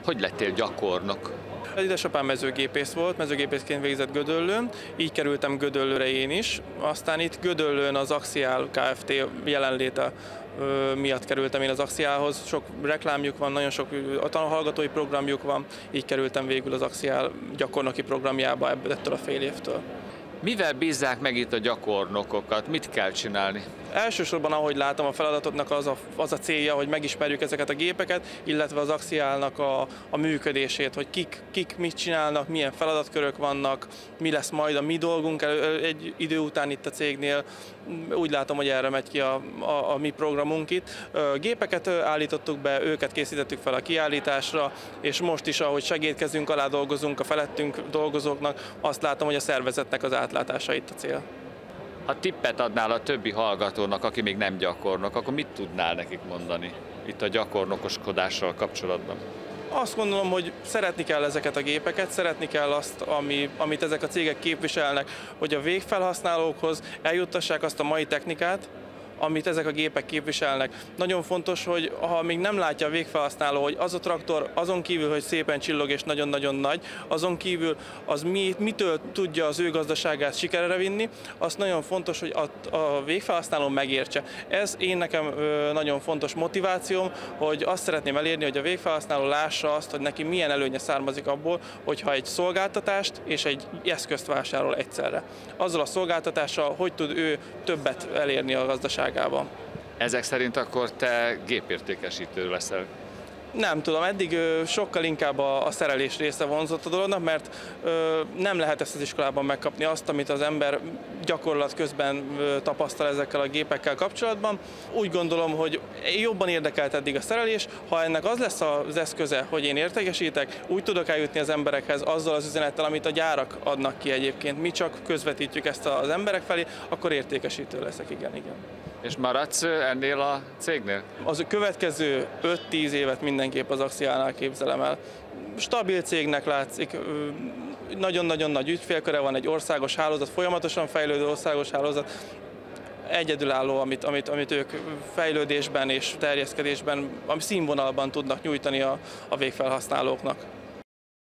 Hogy lettél gyakornok? Édesapám mezőgépész volt, mezőgépészként végzett Gödöllőn, így kerültem Gödöllőre én is. Aztán itt Gödöllőn az Axial Kft. Jelenléte miatt kerültem én az Axialhoz. Sok reklámjuk van, nagyon sok hallgatói programjuk van, így kerültem végül az Axial gyakornoki programjába ettől a fél évtől. Mivel bízzák meg itt a gyakornokokat? Mit kell csinálni? Elsősorban, ahogy látom, a feladatoknak az a célja, hogy megismerjük ezeket a gépeket, illetve az Axialnak a működését, hogy kik mit csinálnak, milyen feladatkörök vannak, mi lesz majd a mi dolgunk egy idő után itt a cégnél. Úgy látom, hogy erre megy ki a mi programunk itt. Gépeket állítottuk be, őket készítettük fel a kiállításra, és most is, ahogy segédkezünk alá dolgozunk a felettünk dolgozóknak, azt látom, hogy a szervezetnek az átlátása itt a cél. Ha tippet adnál a többi hallgatónak, aki még nem gyakornok, akkor mit tudnál nekik mondani itt a gyakornokoskodással kapcsolatban? Azt gondolom, hogy szeretni kell ezeket a gépeket, szeretni kell azt, amit ezek a cégek képviselnek, hogy a végfelhasználókhoz eljuttassák azt a mai technikát, amit ezek a gépek képviselnek. Nagyon fontos, hogy ha még nem látja a végfelhasználó, hogy az a traktor azon kívül, hogy szépen csillog és nagyon-nagyon nagy, azon kívül az mitől tudja az ő gazdaságát sikerre vinni, az nagyon fontos, hogy a végfelhasználó megértse. Ez nekem nagyon fontos motivációm, hogy azt szeretném elérni, hogy a végfelhasználó lássa azt, hogy neki milyen előnye származik abból, hogyha egy szolgáltatást és egy eszközt vásárol egyszerre. Azzal a szolgáltatással, hogy tud ő többet elérni a gazdaságában. Ezek szerint akkor te gépértékesítő leszel? Nem tudom, eddig sokkal inkább a szerelés része vonzott a dolognak, mert nem lehet ezt az iskolában megkapni azt, amit az ember gyakorlat közben tapasztal ezekkel a gépekkel kapcsolatban. Úgy gondolom, hogy jobban érdekelt eddig a szerelés, ha ennek az lesz az eszköze, hogy én értékesítek, úgy tudok eljutni az emberekhez azzal az üzenettel, amit a gyárak adnak ki egyébként. Mi csak közvetítjük ezt az emberek felé, akkor értékesítő leszek, igen. És maradsz ennél a cégnél? Az következő 5-10 évet mindenképp az Axialnál képzelem el. Stabil cégnek látszik, nagyon-nagyon nagy ügyfélköre van, egy országos hálózat, folyamatosan fejlődő országos hálózat, egyedülálló, amit ők fejlődésben és terjeszkedésben, ami színvonalban tudnak nyújtani a végfelhasználóknak.